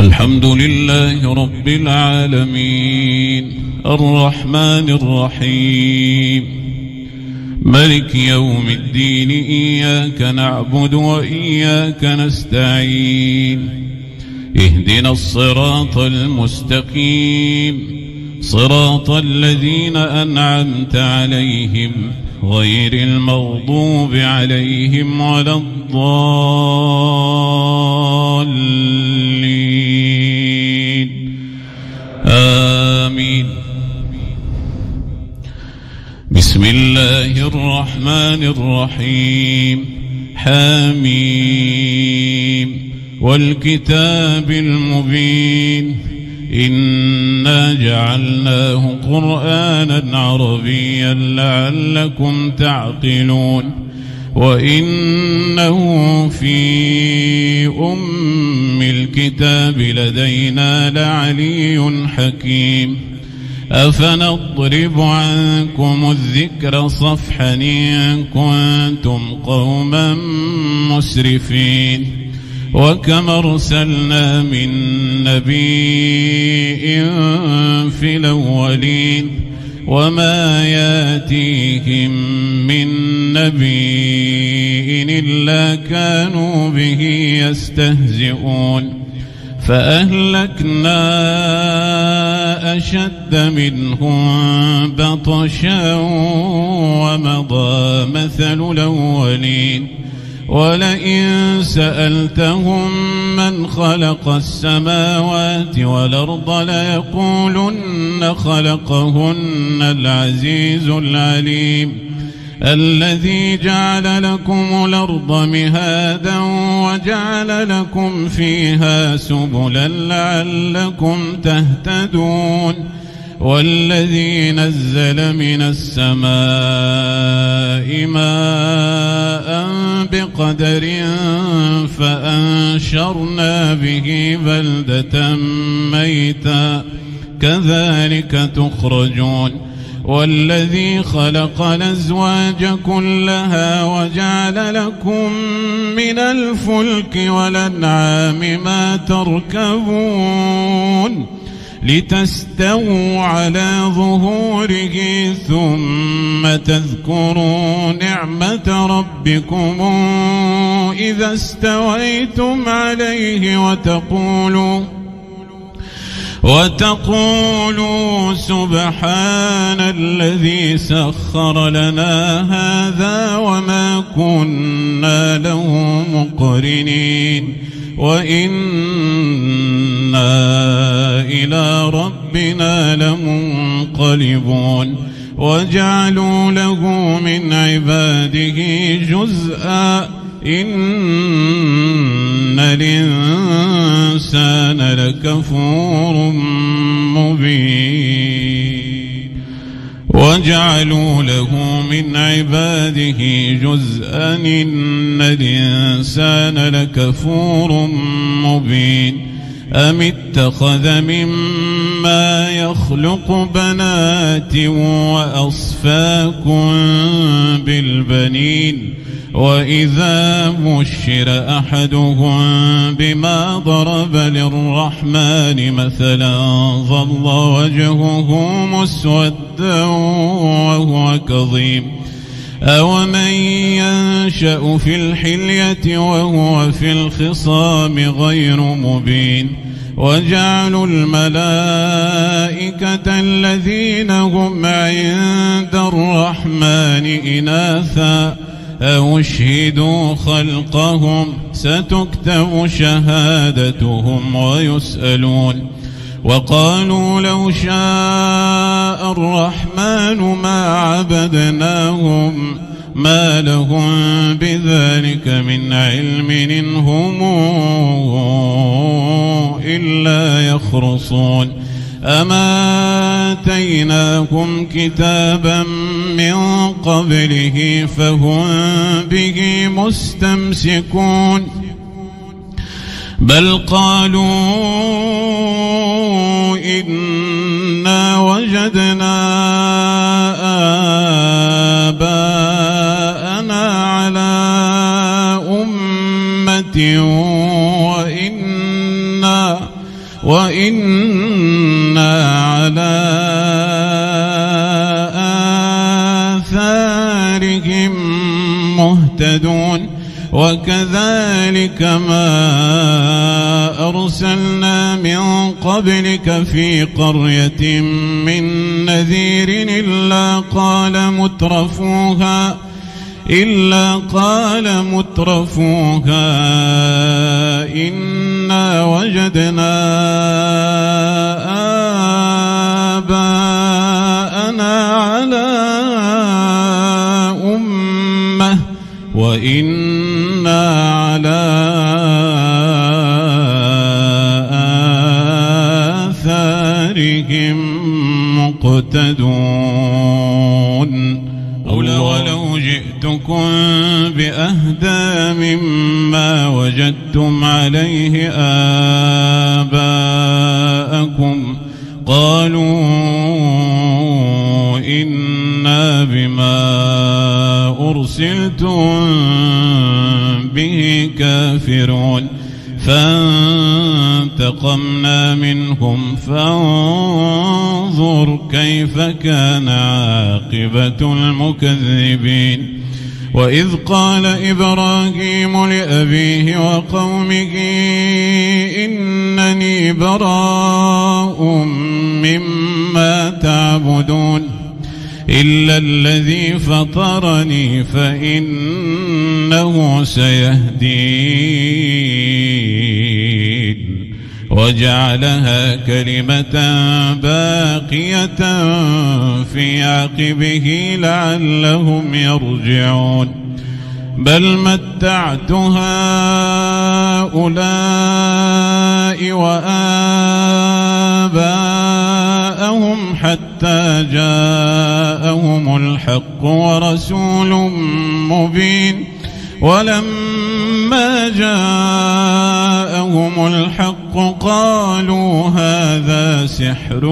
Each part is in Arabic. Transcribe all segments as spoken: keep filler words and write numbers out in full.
الحمد لله رب العالمين الرحمن الرحيم ملك يوم الدين إياك نعبد وإياك نستعين اهدنا الصراط المستقيم صراط الذين أنعمت عليهم غير المغضوب عليهم ولا الضالين آمين. بسم الله الرحمن الرحيم حميم والكتاب المبين إنا جعلناه قرآنا عربيا لعلكم تعقلون وإنه في أم الكتاب لدينا لعلي حكيم أفنضرب عنكم الذكر صفحا إن كنتم قوما مسرفين وكم أرسلنا من نبي في الأولين وما ياتيهم من نبي إلا كانوا به يستهزئون فأهلكنا أشد منهم بطشا ومضى مثل الأولين ولئن سألتهم من خلق السماوات والأرض ليقولن خلقهن العزيز العليم الذي جعل لكم الأرض مهادا وجعل لكم فيها سبلا لعلكم تهتدون والذي نزل من السماء ماء بقدر فأنشرنا به بلدة ميتا كذلك تخرجون والذي خلق الأزواج كلها وجعل لكم من الفلك والأنعام ما تركبون لتستووا على ظهوره ثم تذكروا نعمة ربكم إذا استويتم عليه وتقولوا وتقولوا سبحان الذي سخر لنا هذا وما كنا له مقرنين وإنا إلى ربنا لمنقلبون وجعلوا له من عباده جزءا إن الإنسان لكفور مبين وجعلوا له من عباده جزءا إن الإنسان لكفور مبين أم اتخذ مما يخلق بنات وأصفاكم بالبنين وإذا بشر أحدهم بما ضرب للرحمن مثلا ظل وجهه مسودا وهو كظيم أومن ينشأ في الحلية وهو في الخصام غير مبين وجعلوا الملائكة الذين هم عند الرحمن إناثا أو اشهدوا خلقهم ستكتب شهادتهم ويسألون وقالوا لو شاء الرحمن ما عبدناهم ما لهم بذلك من علم إن هم إلا يخرصون أما آتيناكم كتابا من قبله فهم به مستمسكون بل قالوا إنا وجدنا آباءنا على أمة وإنا وإنا على آثارهم مهتدون وكذلك ما أرسلنا من قبلك في قرية من نذير إلا قال مترفوها إلا قال مترفوها إنا وجدنا آباءنا على أمة وإنا على آثارهم مقتدون ولو جئتكم بأهدى مما وجدتم عليه آباءكم قالوا إنا بما أرسلتم به كافرون فانتقمنا منهم فانظر كيف كان عاقبة المكذبين وإذ قال إبراهيم لأبيه وقومه إنني براء مما تعبدون إلا الذي فطرني فإنه سيهدين وجعلها كلمة باقية في عقبه لعلهم يرجعون بل متعت هؤلاء وآباءهم حتى جاءهم الحق ورسول مبين ولما جاءهم الحق قالوا هذا سحر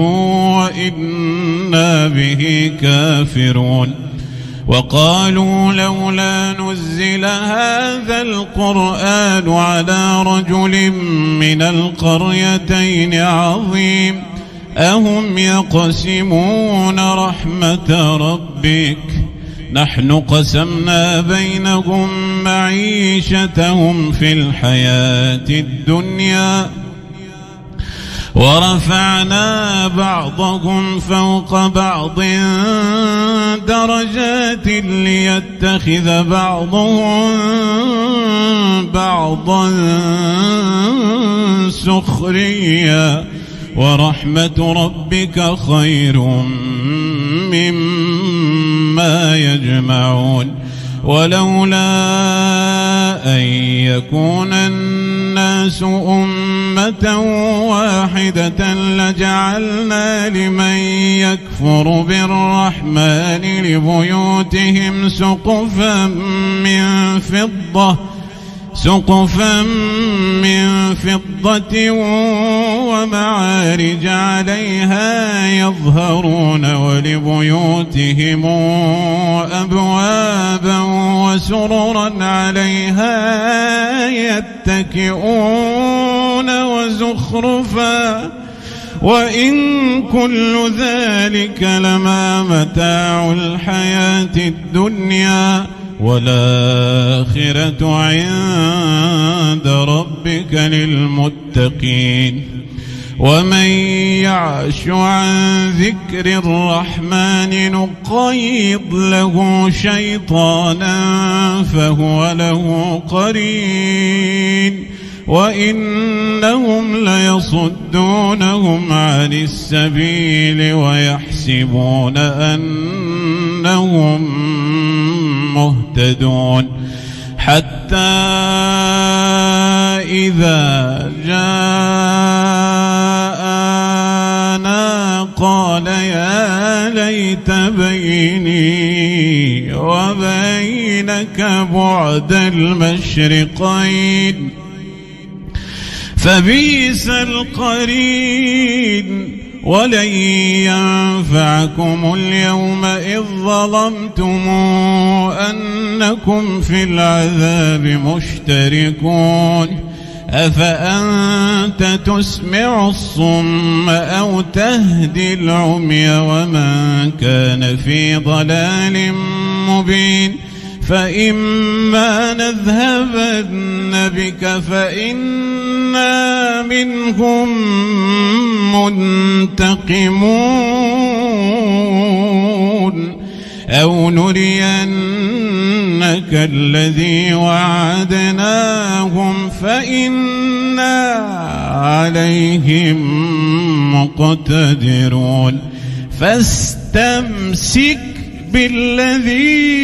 وإنا به كافرون وقالوا لولا نزل هذا القرآن على رجل من القريتين عظيم أهم يقسمون رحمة ربك نحن قسمنا بينهم معيشتهم في الحياة الدنيا ورفعنا بعضهم فوق بعض درجات ليتخذ بعضهم بعضا سخريا ورحمة ربك خير مما يجمعون ولولا أن يكون الناس أمة واحدة لجعلنا لمن يكفر بالرحمن لبيوتهم سقفا من فضة سقفا من فضة ومعارج عليها يظهرون ولبيوتهم أبوابا وسررا عليها يتكئون وزخرفا وإن كل ذلك لما متاع الحياة الدنيا والآخرة عند ربك للمتقين ومن يعش عن ذكر الرحمن نقيض له شيطانا فهو له قرين وإنهم ليصدونهم عن السبيل ويحسبون أنهم مهتدون حتى إذا جاءنا قال يا ليت بيني وبينك بعد المشرقين فبئس القرين ولن ينفعكم اليوم إذ ظلمتم أنكم في العذاب مشتركون أفأنت تسمع الصم أو تهدي العمي ومن كان في ضلال مبين فإما نذهبن بك فإنا منهم منتقمون أو نرينك الذي وعدناهم فإنا عليهم مقتدرون فاستمسك بالذي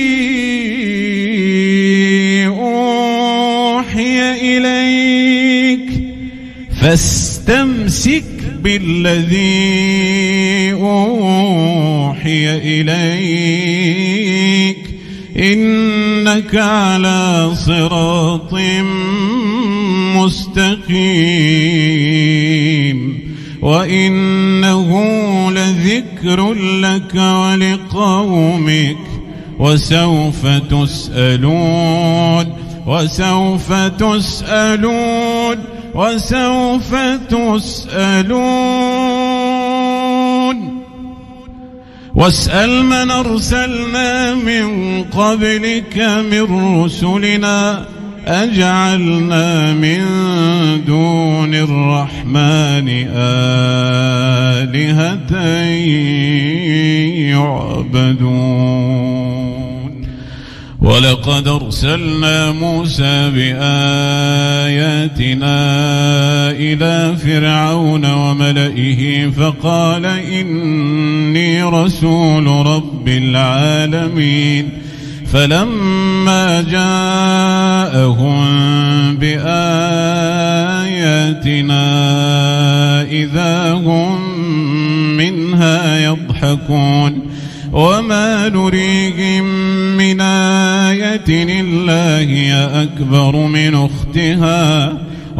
أوحي إليك فاستمسك بالذي أوحي إليك إنك على صراط مستقيم وإنه لذكر لك ولقومك وسوف تسألون وسوف تسألون وسوف تسألون واسأل من أرسلنا من قبلك من رسلنا أجعلنا من دون الرحمن آلهة يعبدون ولقد أرسلنا موسى بآياتنا إلى فرعون وملئه فقال إني رسول رب العالمين فلما جاءهم بآياتنا إذا هم منها يضحكون وما نريهم من آية إلا هي أكبر من أختها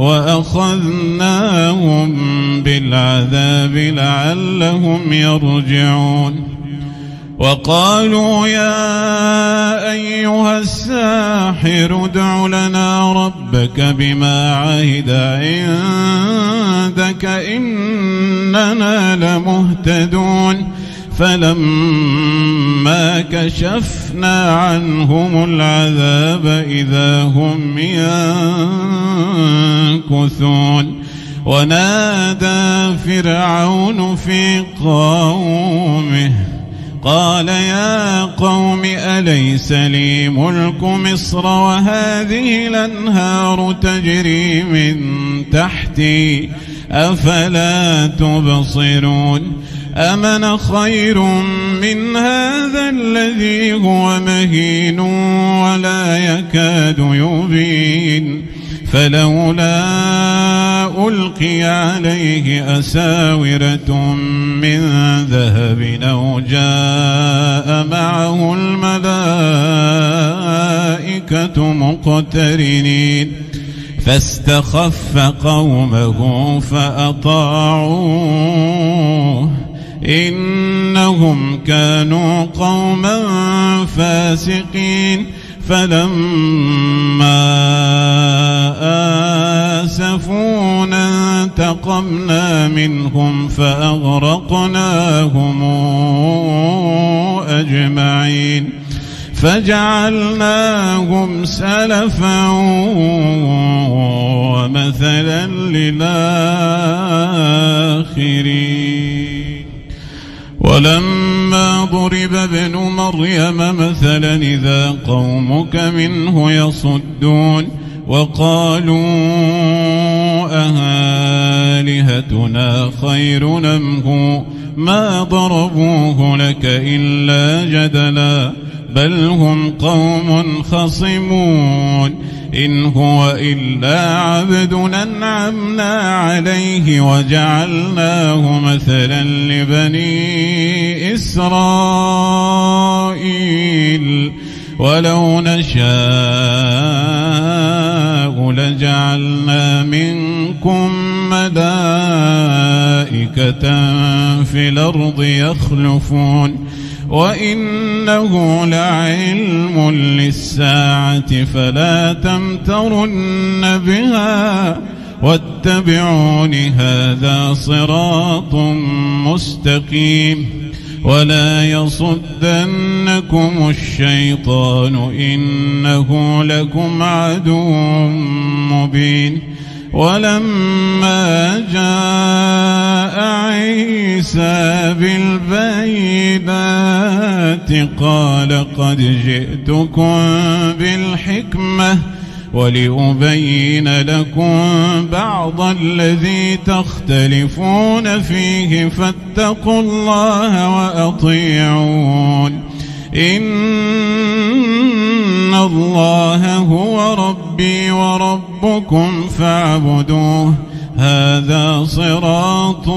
وأخذناهم بالعذاب لعلهم يرجعون وقالوا يا أيها الساحر ادع لنا ربك بما عهد عندك إننا لمهتدون فلما كشفنا عنهم العذاب إذا هم ينكثون ونادى فرعون في قومه قال يا قوم أليس لي ملك مصر وهذه الأنهار تجري من تحتي أفلا تبصرون أمن خير من هذا الذي هو مهين ولا يكاد يبين فلولا ألقي عليه أساورة من ذهب أو جاء معه الملائكة مقترنين فاستخف قومه فأطاعوه إنهم كانوا قوما فاسقين فلما آسفونا انتقمنا منهم فأغرقناهم أجمعين فجعلناهم سلفا ومثلا للآخرين ولما ضرب ابن مريم مثلا إذا قومك منه يصدون وقالوا أهالهتنا خير أم هو ما ضربوه لك إلا جدلا بل هم قوم خصمون إن هو إلا عبد أنعمنا عليه وجعلناه مثلا لبني إسرائيل ولو نشاء لجعلنا منكم ملائكة في الأرض يخلفون وإنه لعلم للساعة فلا تمترن بها واتبعون هذا صراط مستقيم ولا يصدنكم الشيطان إنه لكم عدو مبين. ولما جاء عيسى بالبينات قال قد جئتكم بالحكمة ولأبين لكم بعض الذي تختلفون فيه فاتقوا الله وأطيعون. إن الله هو ربي وربكم فاعبدوه هذا صراط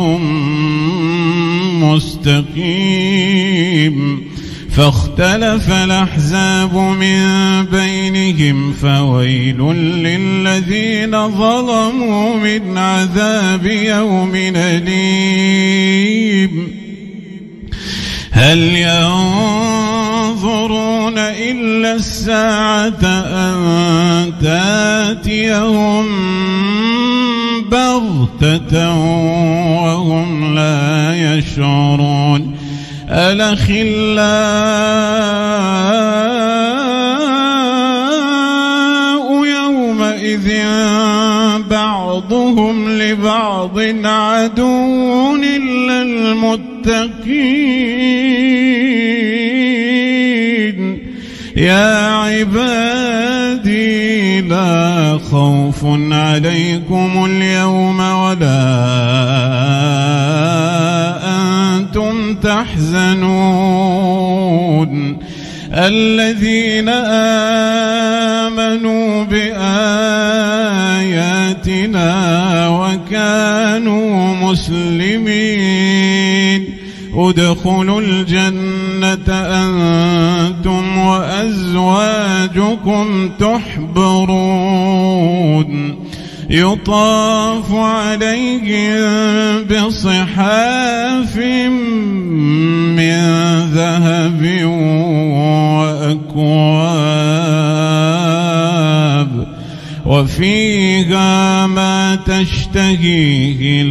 مستقيم. فاختلف الأحزاب من بينهم فويل للذين ظلموا من عذاب يوم أليم. هل ينظرون إلا الساعة أن تأتيهم بغتة وهم لا يشعرون. الأخلاء يومئذ بعضهم لبعض عدو إلا المتقين. يا عبادي لا خوف عليكم اليوم ولا أنتم تحزنون. الذين آمنوا بآياتنا وكانوا مسلمين ادخلوا الجنة أنتم وأزواجكم تحبرون يطاف عليهم بصحاف من ذهب وأكواب وفيها ما تشتهيه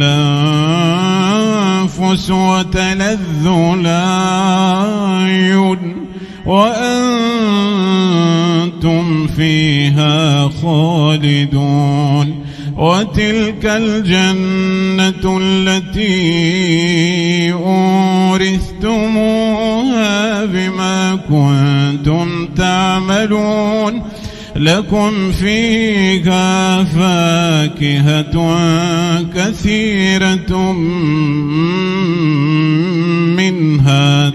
الأنفس وتلذ الأعين وأنتم فيها خالدون. وتلك الجنة التي أورثتموها بما كنتم تعملون لكم فيها فاكهة كثيرة منها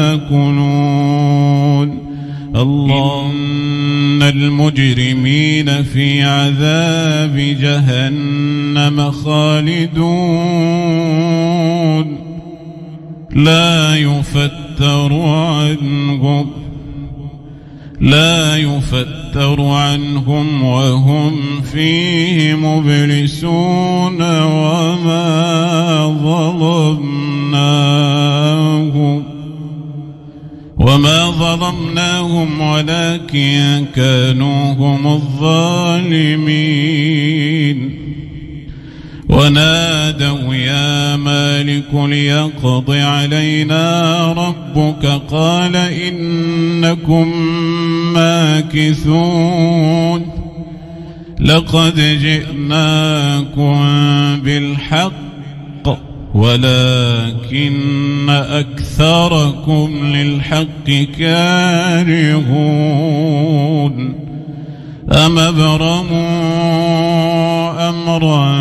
تأكلون. الله إن المجرمين في عذاب جهنم خالدون لا يفتر عنهم لا يفتر عنهم وهم فيه مبلسون. وما ظلمناهم وما ظلمناهم ولكن كانوا هم الظالمين. ونادوا يا مالك ليقض علينا ربك قال إنكم ماكثون. لقد جئناكم بالحق ولكن أكثركم للحق كارهون. أم أبرموا أمرا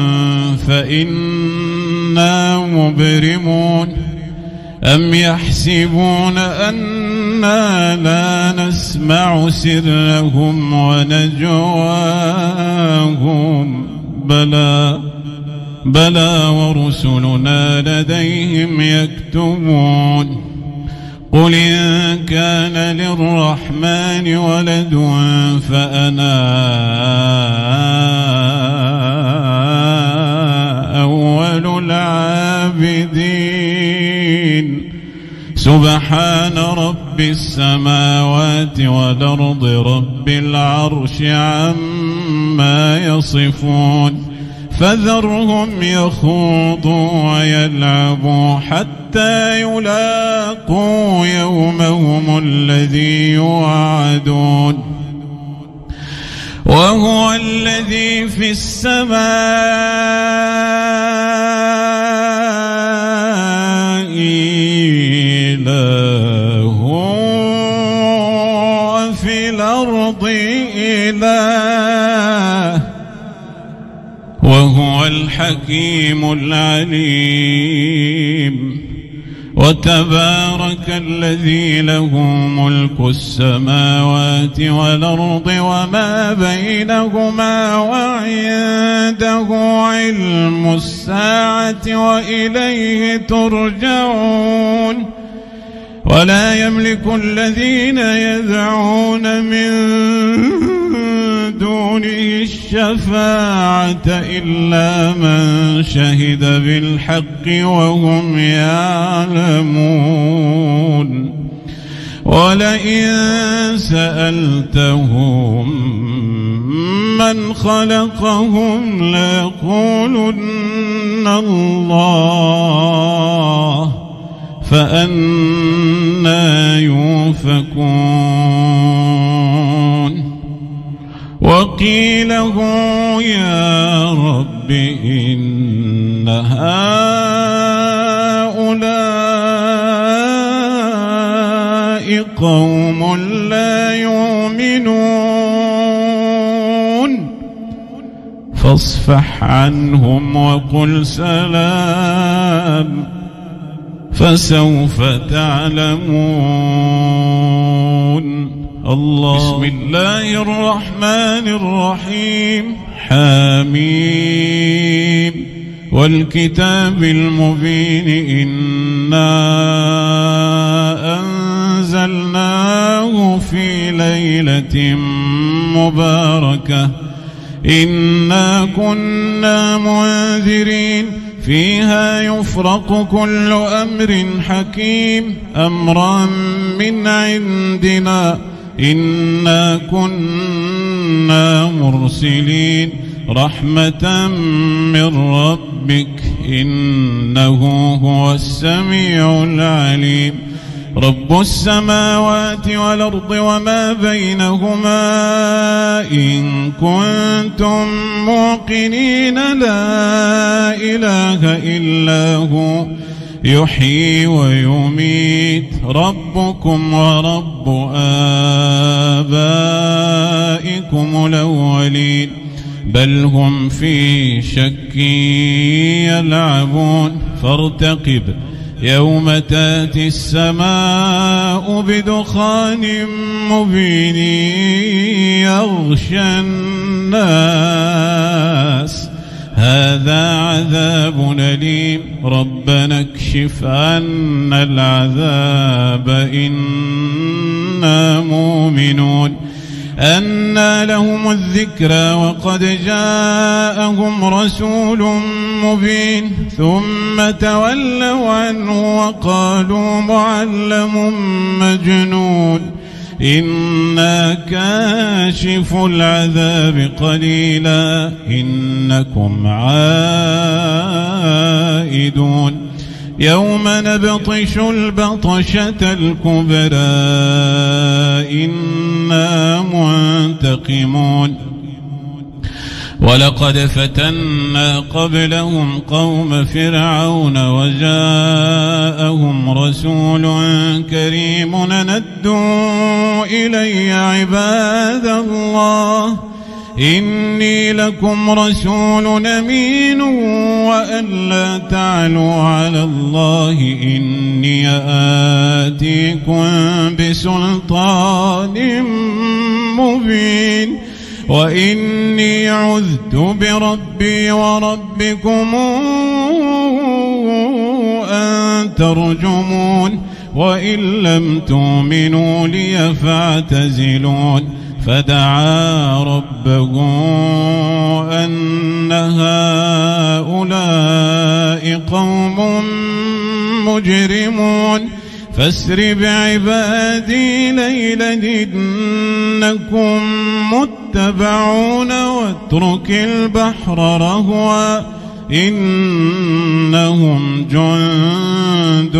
فإنا مبرمون أم يحسبون أنا لا نسمع سرهم ونجواهم بلى بلى ورسلنا لديهم يكتبون. قل إن كان للرحمن ولد فأنا أول العابدين. سبحان رب السماوات والأرض رب العرش عما يصفون. فذرهم يخوضوا ويلعبوا حتى يلاقوا يومهم الذي يوعدون وهو الذي في السماء إله وفي الأرض إله وهو الحكيم العليم. وتبارك الذي له ملك السماوات والأرض وما بينهما وعنده علم الساعة وإليه ترجعون. ولا يملك الذين يدعون من دونه الشفاعة إلا من شهد بالحق وهم يعلمون. ولئن سألتهم من خلقهم ليقولن الله فأنى يؤفكون. وقيله يا رب إن هؤلاء قوم لا يؤمنون فاصفح عنهم وقل سلام فسوف تعلمون. الله. بسم الله الرحمن الرحيم. حميم والكتاب المبين إنا أنزلناه في ليلة مباركة إنا كنا منذرين فيها يفرق كل أمر حكيم أمرا من عندنا إنا كنا مرسلين رحمة من ربك إنه هو السميع العليم. رب السماوات والأرض وما بينهما إن كنتم موقنين لا إله إلا هو يحيي ويميت ربكم ورب آبائكم الأولين بل هم في شك يلعبون. فارتقب يوم تاتي السماء بدخان مبين يغشى الناس هذا عذاب أليم ربنا اكشف عنا العذاب إنا مؤمنون. أنى لهم الذكرى وقد جاءهم رسول مبين ثم تولوا عنه وقالوا معلم مجنون إنا كاشف العذاب قليلا إنكم عائدون. يوم نبطش البطشة الكبرى إنا منتقمون. ولقد فتنا قبلهم قوم فرعون وجاءهم رسول كريم ندوا إلي عباد الله إني لكم رسول أمين وأن لا تعلوا على الله إني آتيكم بسلطان مبين وإني عذت بربي وربكم أن ترجمون وإن لم تؤمنوا لي فاعتزلون. فدعا ربه أن هؤلاء قوم مجرمون فاسر بعبادي ليلا إنكم متبعون واترك البحر رهوا إنهم جند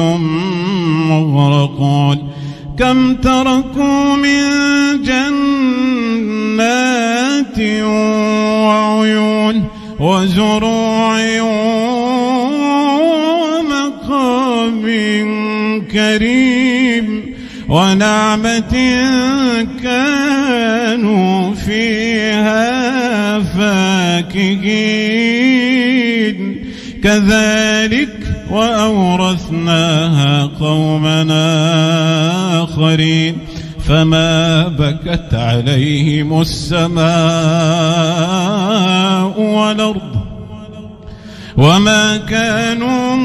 مغرقون كم تركوا من جنات وعيون وزروع ومقام كريم ونعمة كانوا فيها فاكهين كذلك وأورثناها قومنا آخرين فما بكت عليهم السماء والأرض وما كانوا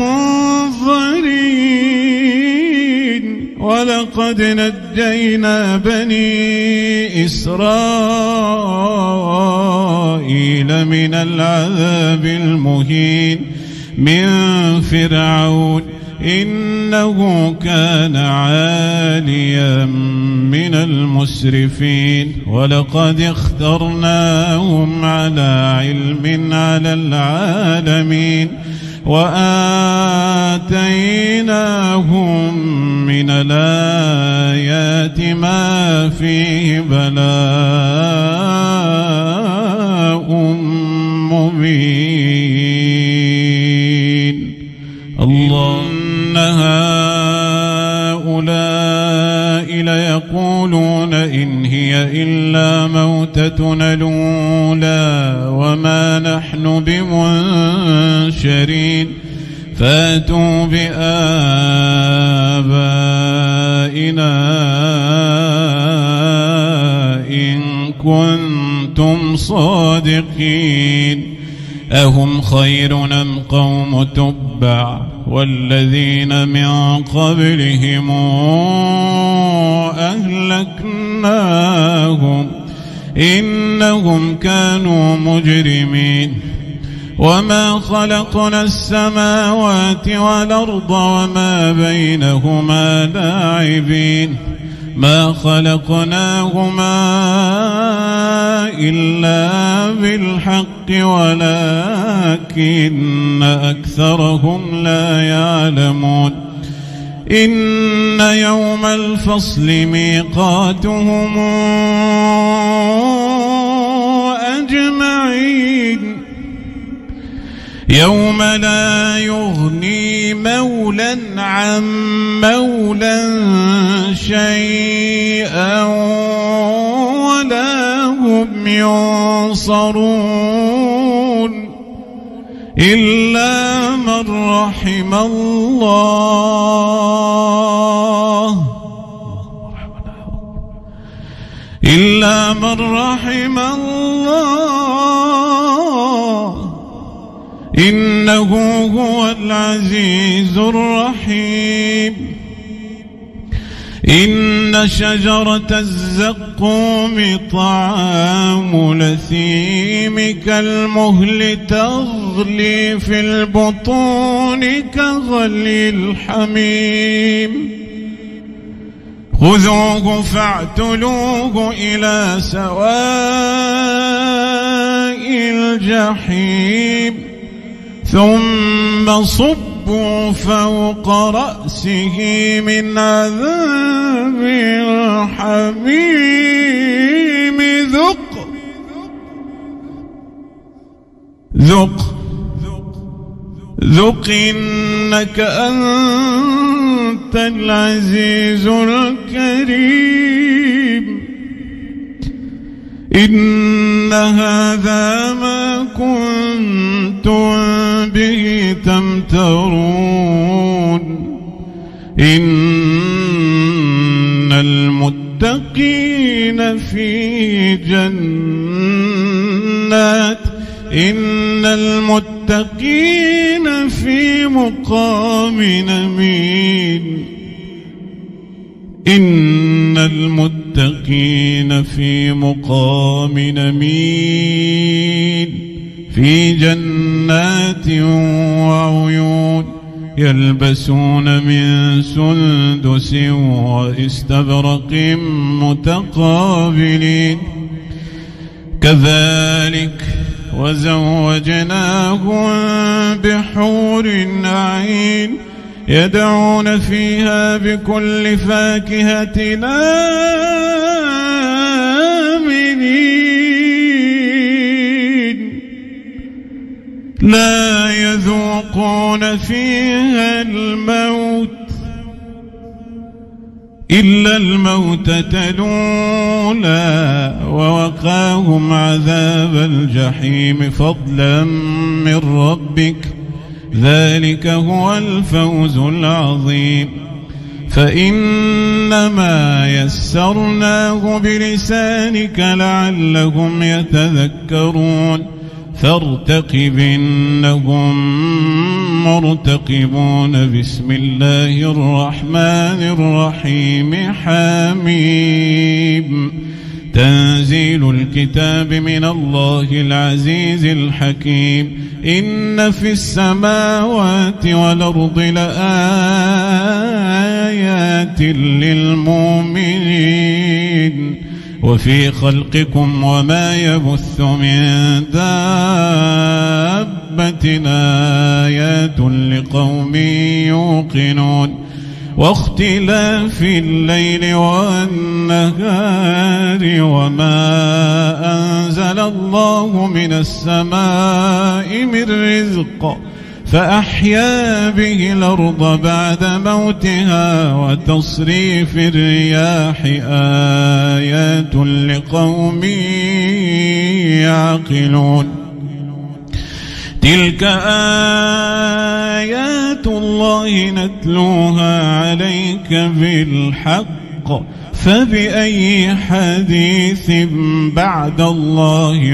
منظرين ولقد نجينا بني إسرائيل من العذاب المهين من فرعون إنه كان عاليا من المسرفين ولقد اخترناهم على علم على العالمين وآتيناهم من الآيات ما فيه بلاء مبين الله إن هؤلاء ليقولون إن هي إلا موتتنا الأولى وما نحن بمنشرين فاتوا بآبائنا إن كنتم صادقين أهم خير أم قوم تبع والذين من قبلهم أهلكناهم إنهم كانوا مجرمين وما خلقنا السماوات والأرض وما بينهما لاعبين ما خلقناهما إلا بالحق ولكن أكثرهم لا يعلمون إن يوم الفصل ميقاتهم أجمعين يوم لا يغني مولا عن مولا شيئا ولا هم ينصرون إلا من رحم الله إلا من رحم الله إنه هو العزيز الرحيم إن شجرة الزقوم طعام لثيم كالمهل تغلي في البطون كغلي الحميم خذوه فاعتلوه إلى سواء الجحيم ثم صبوا فوق رأسه من عذاب الحميم ذق ذق ذق إنك أنت العزيز الكريم إن هذا ما كنتم به تمترون إن المتقين في جنات إن المتقين في مقام أمين إن المتقين في مقام أمين في جنات وعيون يلبسون من سندس واستبرق متقابلين كذلك وزوجناهم بحور عين يدعون فيها بكل فاكهة آمنين لا يذوقون فيها الموت إلا الموتة الأولى ووقاهم عذاب الجحيم فضلا من ربك ذلك هو الفوز العظيم فإنما يسرناه بلسانك لعلهم يتذكرون فارتقب إنهم مرتقبون بسم الله الرحمن الرحيم حميم تنزيل الكتاب من الله العزيز الحكيم إن في السماوات والأرض لآيات للمؤمنين وفي خلقكم وما يبث من دابة آيات لقوم يوقنون واختلاف الليل والنهار وما أنزل الله من السماء من رزق فأحيا به الأرض بعد موتها وتصريف الرياح آيات لقوم يعقلون تلك آيات الله نتلوها عليك بالحق فبأي حديث بعد الله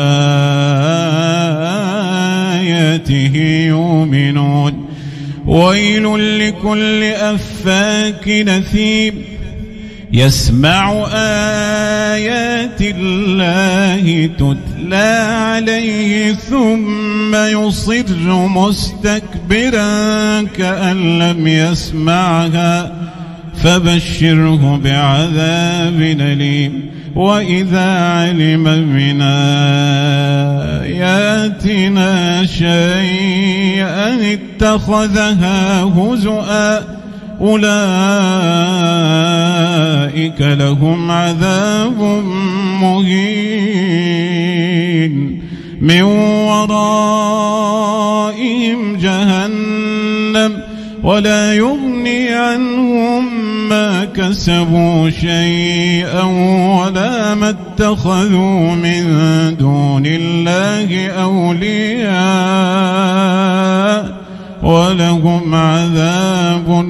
وآياته يؤمنون ويل لكل أفاك نثيم يسمع آيات الله تتلى عليه ثم يصر مستكبرا كأن لم يسمعها فبشره بعذاب أليم وإذا علم من آياتنا شيئا اتخذها هزؤا أولئك لهم عذاب مهين من ورائهم جهنم ولا يغني عنهم ما كسبوا شيئا ولا ما اتخذوا من دون الله أولياء ولهم عذاب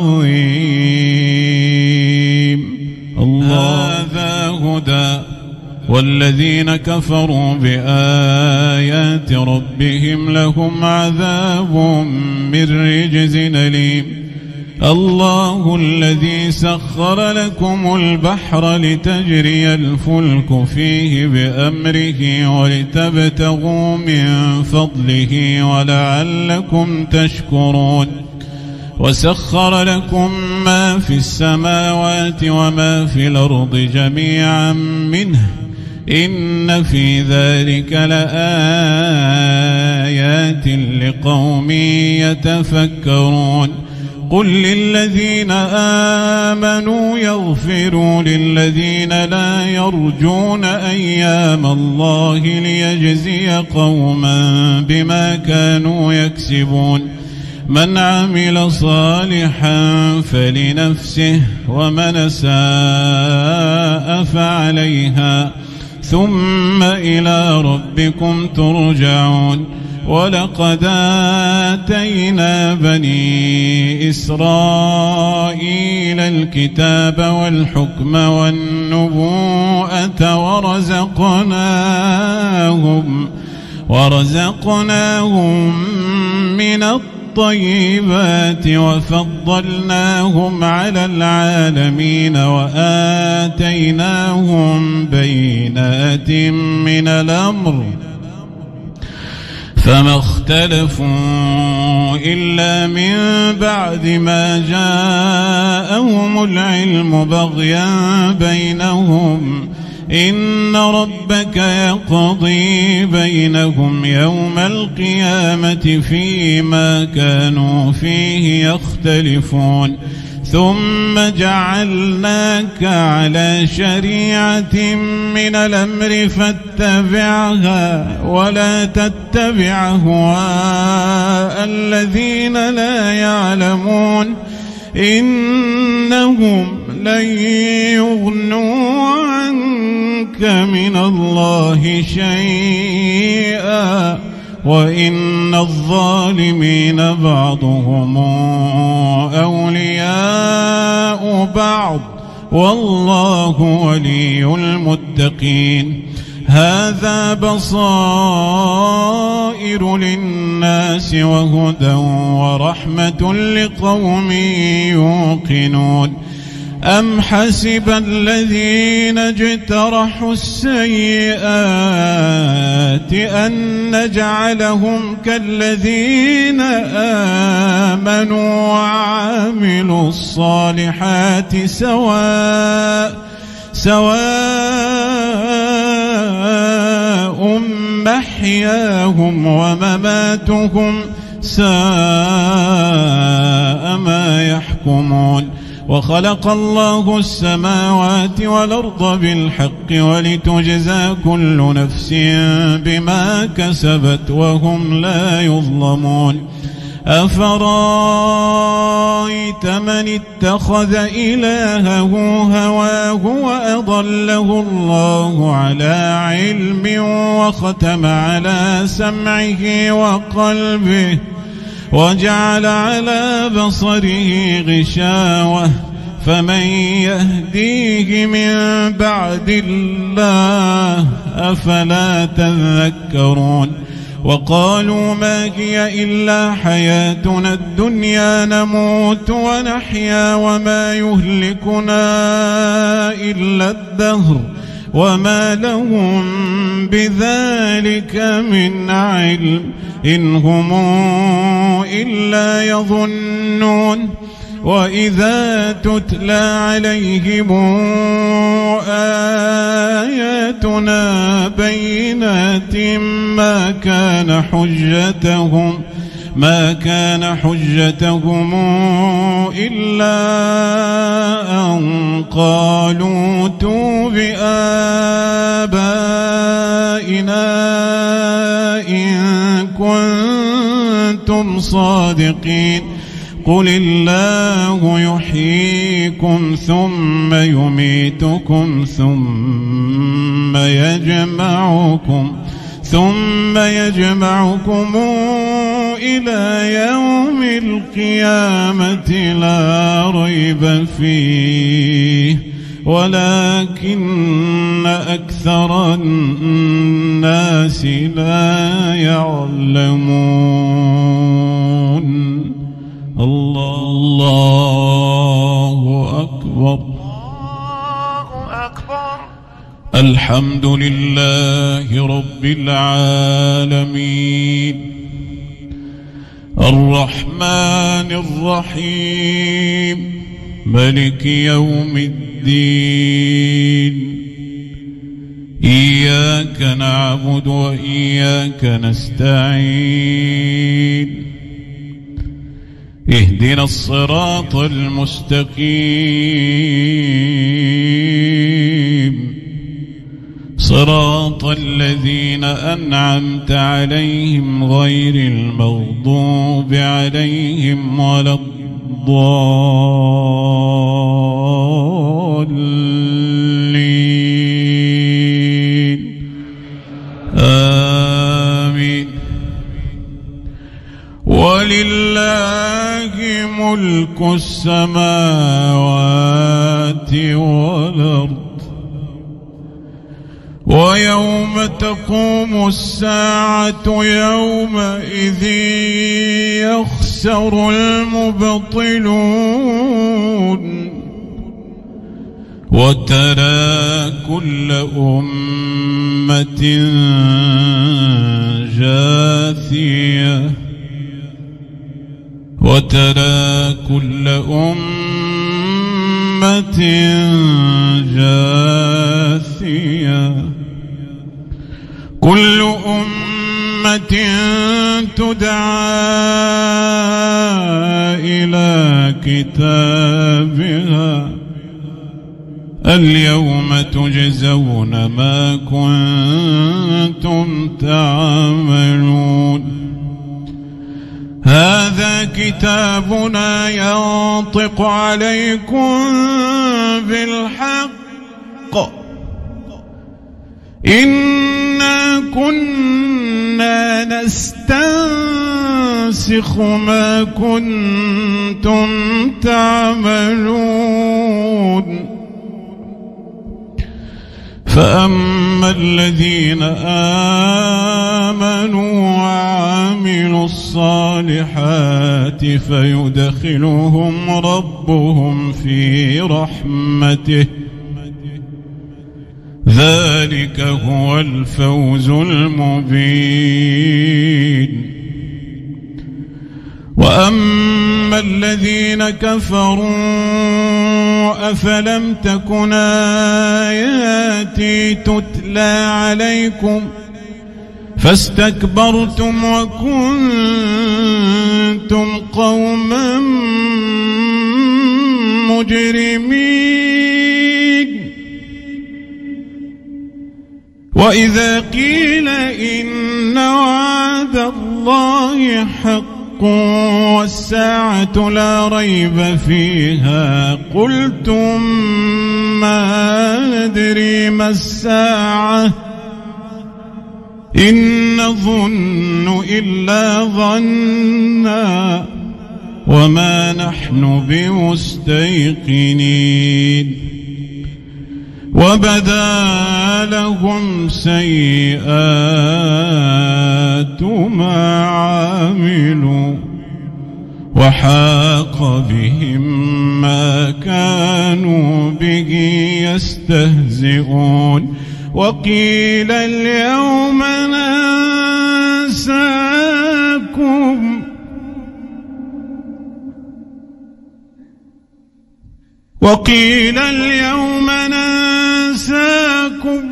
عظيم هذا هدى والذين كفروا بآيات ربهم لهم عذاب من رجز أليم الله الذي سخر لكم البحر لتجري الفلك فيه بأمره ولتبتغوا من فضله ولعلكم تشكرون وسخر لكم ما في السماوات وما في الأرض جميعا منه إن في ذلك لآيات لقوم يتفكرون قل للذين آمنوا يغفروا للذين لا يرجون أيام الله ليجزي قوما بما كانوا يكسبون من عمل صالحا فلنفسه ومن ساء فعليها ثم إلى ربكم ترجعون ولقد آتينا بني إسرائيل الكتاب والحكم والنبوءة ورزقناهم ورزقناهم من الطيبات وفضلناهم على العالمين وآتيناهم بينات من الأمر فما اختلفوا إلا من بعد ما جاءهم العلم بغيا بينهم إن ربك يقضي بينهم يوم القيامة فيما كانوا فيه يختلفون ثم جعلناك على شريعة من الأمر فاتبعها ولا تتبع أهواء الذين لا يعلمون إنهم لن يغنوا عنك من الله شيئا وإن الظالمين بعضهم أولياء بعض والله ولي المتقين هذا بصائر للناس وهدى ورحمة لقوم يوقنون أم حسب الذين اجترحوا السيئات أن نجعلهم كالذين آمنوا وعملوا الصالحات سواء سواء محياهم ومماتهم ساء ما يحكمون وخلق الله السماوات والأرض بالحق ولتجزى كل نفس بما كسبت وهم لا يظلمون أفرأيت من اتخذ إلهه هواه وأضله الله على علم وختم على سمعه وقلبه وجعل على بصره غشاوة فمن يهديه من بعد الله أفلا تذكرون وقالوا ما هي إلا حياتنا الدنيا نموت ونحيا وما يهلكنا إلا الدهر وما لهم بذلك من علم إن هم إلا يظنون وإذا تتلى عليهم آياتنا بينات ما كان حجتهم ما كان حجتهم إلا أن قالوا ائتوا بآبائنا إن كنتم صادقين قل الله يحييكم ثم يميتكم ثم يجمعكم ثم يجمعكم إلى يوم القيامة لا ريب فيه ولكن أكثر الناس لا يعلمون الله الله أكبر الله أكبر الحمد لله رب العالمين الرحمن الرحيم ملك يوم الدين إياك نعبد وإياك نستعين اهدنا الصراط المستقيم صراط الذين أنعمت عليهم غير المغضوب عليهم ولا الضالين آمين ولله ملك السماوات والأرض ويوم تقوم الساعة يومئذ يخسر المبطلون وترى كل أمة جاثية وترى كل أمة جاثية كل أمة تدعى إلى كتابها اليوم تجزون ما كنتم تعملون هذا كتابنا ينطق عليكم بالحق إنا كنا نستنسخ ما كنتم تعملون فأما الذين آمنوا وعملوا الصالحات فيدخلهم ربهم في رحمته ذلك هو الفوز المبين وأما الذين كفروا أفلم تكن آياتي تتلى عليكم فاستكبرتم وكنتم قوما مجرمين وإذا قيل إن وعد الله حق والساعة لا ريب فيها قلتم ما ندري ما الساعة إن نظن إلا ظنا وما نحن بمستيقنين وبدا لهم سيئات ما عملوا وحاق بهم ما كانوا به يستهزئون وقيل اليوم ننساكم وقيل اليوم ننساكم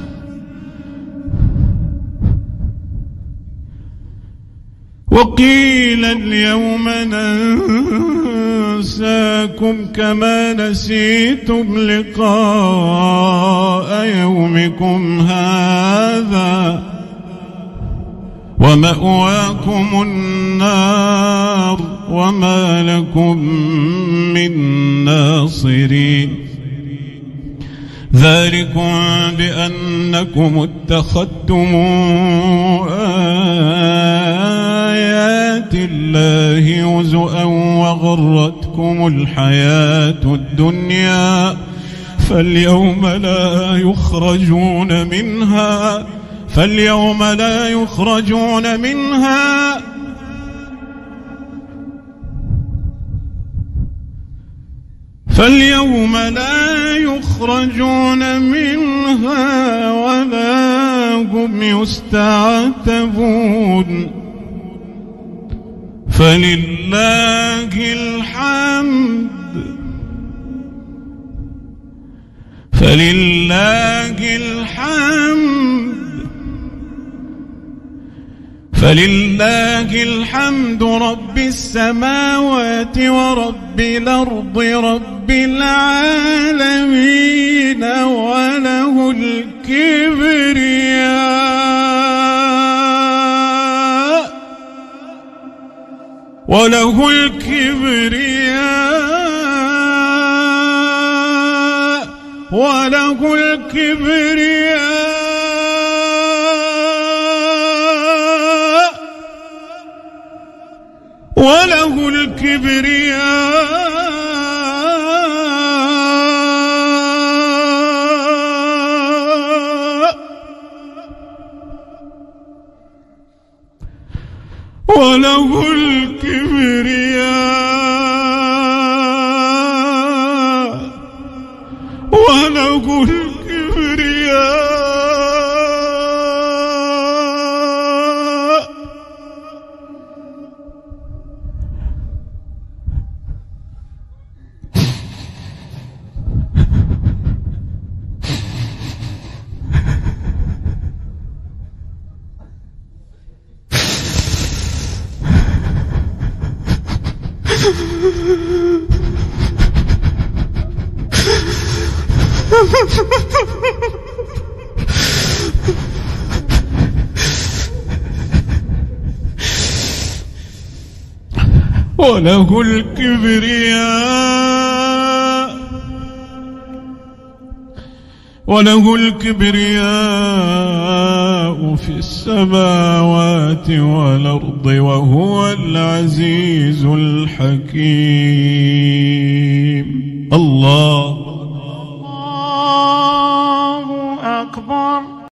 وقيل اليوم ننساكم كما نسيتم لقاء يومكم هذا ومأواكم النار وما لكم من ناصرين ذلكم بأنكم اتخذتم آيات الله هزؤا وغرتكم الحياة الدنيا فاليوم لا يخرجون منها فاليوم لا يخرجون منها فاليوم لا يخرجون منها ولا هم يستعتبون فلله الحمد فلله الحمد فلله الحمد رب السماوات ورب الأرض رب العالمين وله الكبرياء وله الكبرياء وله الكبرياء وله الكبرياء وله الكبرياء وله الكبرياء وله الكبرياء في السماوات والأرض وهو العزيز الحكيم. الله